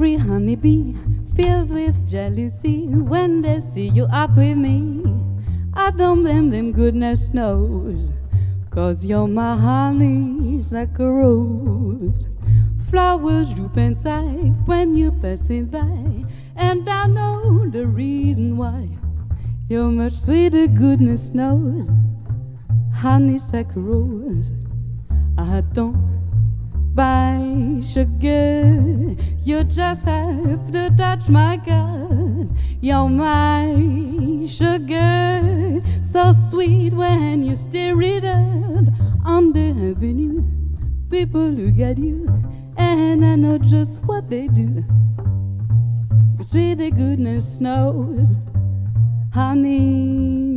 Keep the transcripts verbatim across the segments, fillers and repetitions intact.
Every honeybee filled with jealousy when they see you up with me. I don't blame them, goodness knows, 'cause you're my honey's like a rose. Flowers droop inside when you're passing by, and I know the reason why. You're much sweeter, goodness knows, honey's like a rose. I don't buy sugar, you just have to touch my gut. You're my sugar, so sweet when you stir it up on the avenue. People look at you, and I know just what they do. Sweet the goodness knows, honey.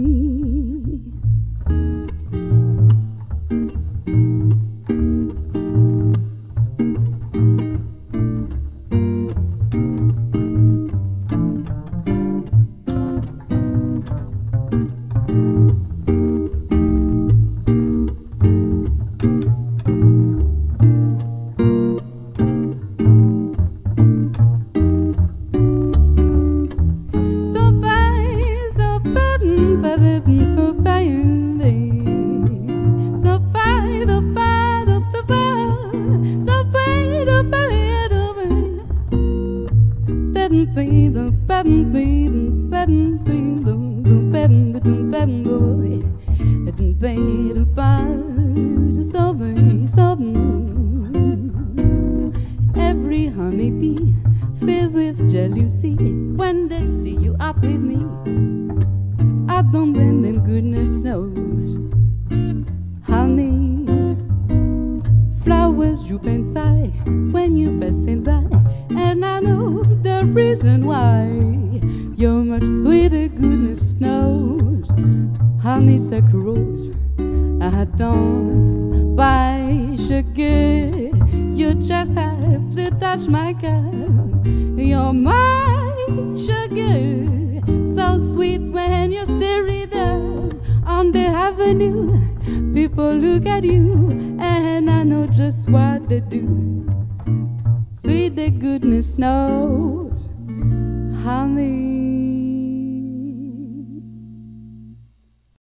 Every honeybee filled with jealousy when they see you up with me. I don't blame them, goodness knows, honey. Flowers droop inside when you're passing by, and I know the reason why. You're much sweeter, goodness knows, honey's like a rose. I don't buy sugar, you just have to touch my cup. You're my sugar, so sweet when you stir it up on the avenue. People look at you, and I know just what they do. Sweet the goodness knows,